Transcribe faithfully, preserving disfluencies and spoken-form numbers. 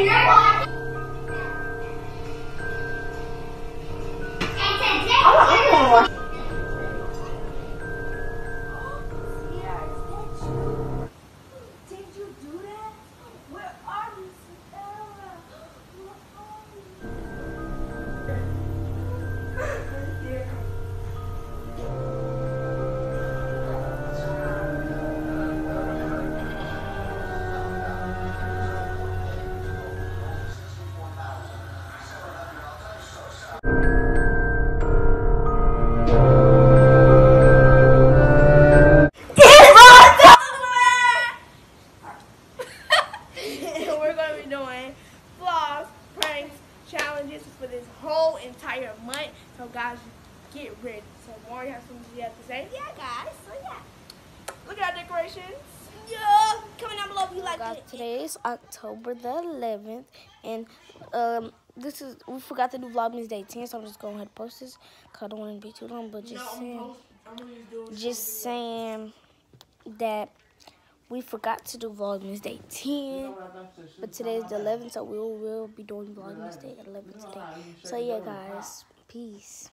Challenges for this whole entire month. So guys, get ready. So Maury has something you have to say. Yeah guys, so yeah. Look at our decorations. Yeah, comment down below if you like guys, it. today is October the eleventh, and um, this is we forgot to do Vlogmas Day ten, so I'm just going ahead and post this because I don't want it to be too long. But just No, saying, post, just saying that we forgot to do Vlogmas Day ten, but today is the eleventh, so we will, will be doing Vlogmas Day eleven today. So yeah, guys, peace.